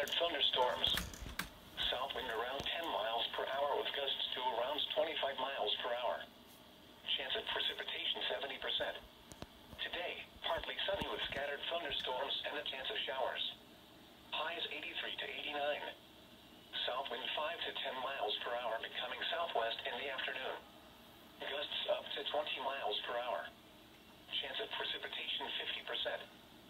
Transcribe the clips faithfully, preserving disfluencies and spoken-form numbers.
scattered thunderstorms. South wind around ten miles per hour with gusts to around twenty-five miles per hour. Chance of precipitation seventy percent. Today, partly sunny with scattered thunderstorms and a chance of showers. Highs eighty-three to eighty-nine. South wind five to ten miles per hour becoming southwest in the afternoon. Gusts up to twenty miles per hour. Chance of precipitation fifty percent.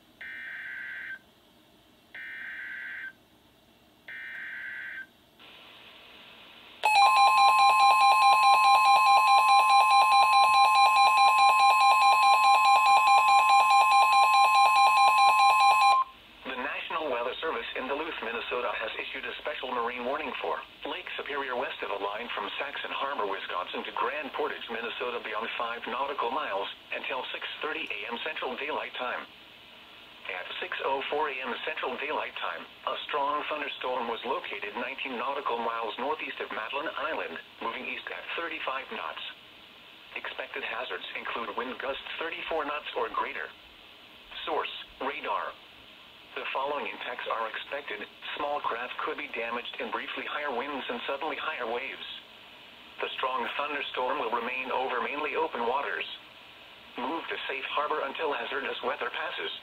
In Duluth, Minnesota has issued a special marine warning for Lake Superior west of the line from Saxon Harbor, Wisconsin to Grand Portage, Minnesota beyond five nautical miles until six thirty a m Central Daylight Time. At six oh four a m Central Daylight Time, a strong thunderstorm was located nineteen nautical miles northeast of Madeline Island, moving east at thirty-five knots. Expected hazards include wind gusts thirty-four knots or greater. Source: radar. The following impacts are expected. Small craft could be damaged in briefly higher winds and suddenly higher waves. The strong thunderstorm will remain over mainly open waters. Move to safe harbor until hazardous weather passes.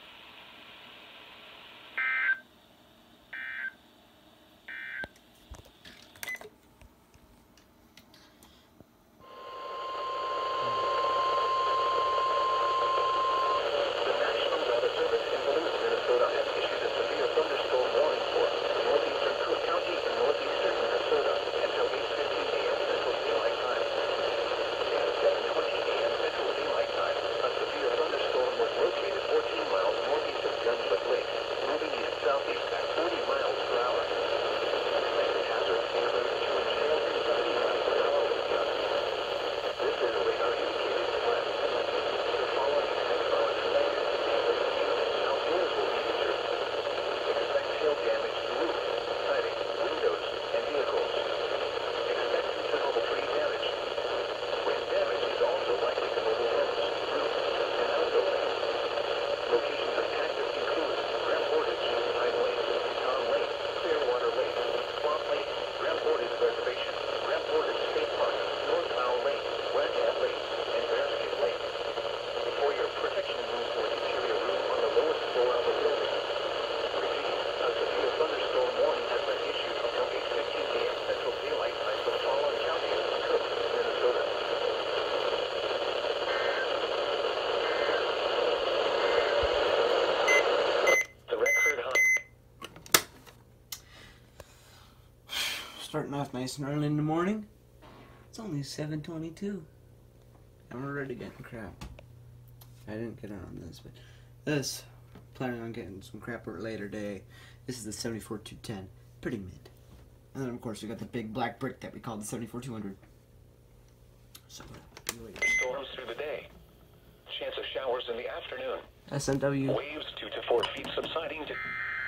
Starting off nice and early in the morning. It's only seven twenty-two. And we're already getting crap. I didn't get on this, but this, planning on getting some crap for a later day. This is the seventy-four two ten. Pretty mid. And then, of course, we got the big black brick that we call the seventy-four two hundred. So, storms through the day. Chance of showers in the afternoon. S M W. Waves two to four feet subsiding to...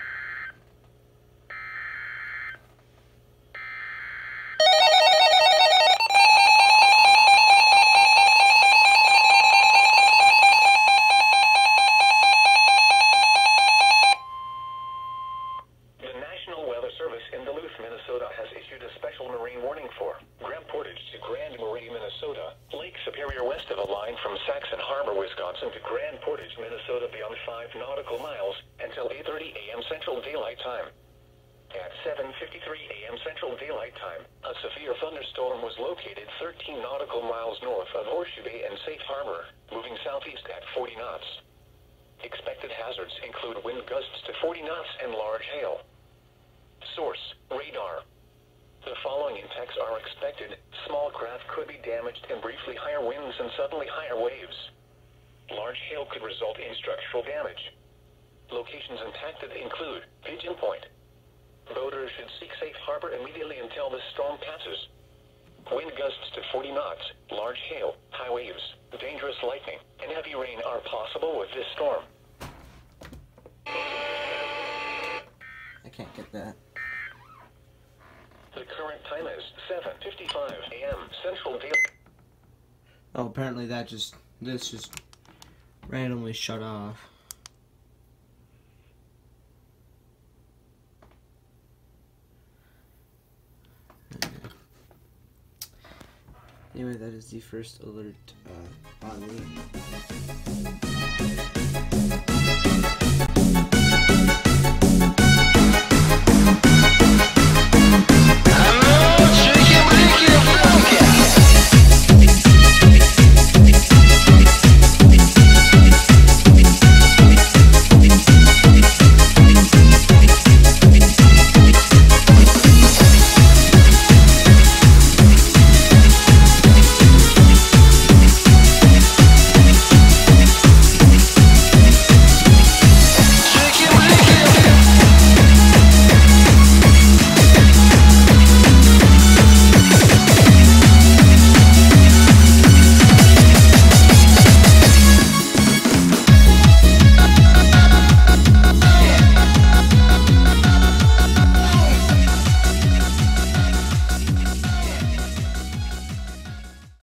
Minnesota has issued a special marine warning for Grand Portage to Grand Marais, Minnesota, Lake Superior west of the line from Saxon Harbor, Wisconsin to Grand Portage, Minnesota beyond five nautical miles until eight thirty a m Central Daylight Time. At seven fifty-three a m Central Daylight Time, a severe thunderstorm was located thirteen nautical miles north of Horseshoe Bay and Safe Harbor, moving southeast at forty knots. Expected hazards include wind gusts to forty knots and large hail. Source: radar. The following impacts are expected. Small craft could be damaged in briefly higher winds and suddenly higher waves. Large hail could result in structural damage. Locations impacted include Pigeon Point. Boaters should seek safe harbor immediately until this storm passes. Wind gusts to forty knots, large hail, high waves, dangerous lightning, and heavy rain are possible with this storm. I can't get that. The current time is seven fifty-five a m Central Daylight. Oh, apparently that just, this just randomly shut off. Anyway, that is the first alert uh, on the